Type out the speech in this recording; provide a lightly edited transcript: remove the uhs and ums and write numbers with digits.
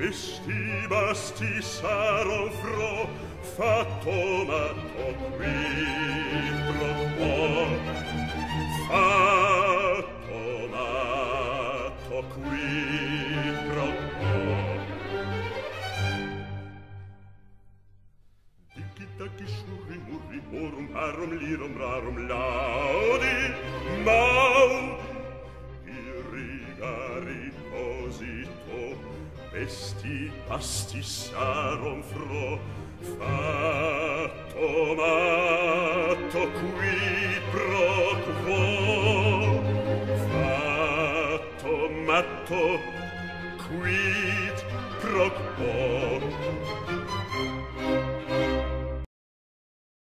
sti basti sarò fro, fatto matto qui pro quo. Fatto matto qui pro quo. Tiki-taki shurri murri morum arum lirum rarum laudi maudi irrigari posito esti pasti saron fro fatto matto qui pro quo fatto matto quid pro quo.